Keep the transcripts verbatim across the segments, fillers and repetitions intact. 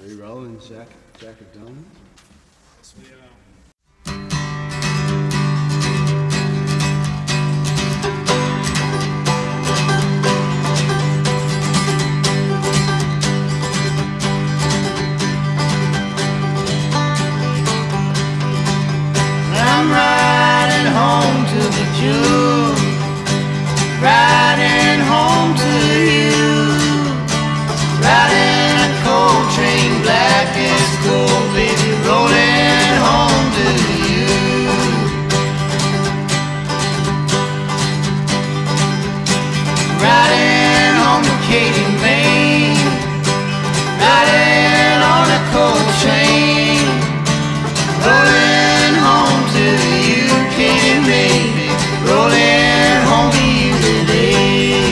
Are you rolling, Jack? Jack of Diamonds? Yes, we are. I'm riding home to the Jew, riding home to you, riding a coal train black as coal, baby, rolling home to you. Riding on the Katy Main, riding on a coal train, rolling home to you, Katy Main, rolling home to you today.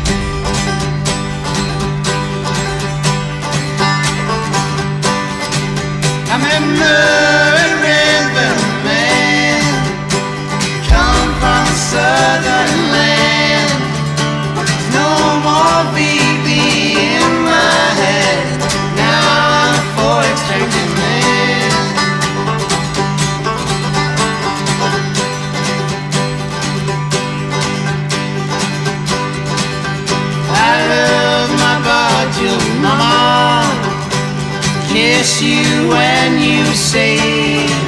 I'm a mud river man, come from a southern land. No more B B in my head, now I'm a four-extracted man. I love my body, mama, kiss you when you say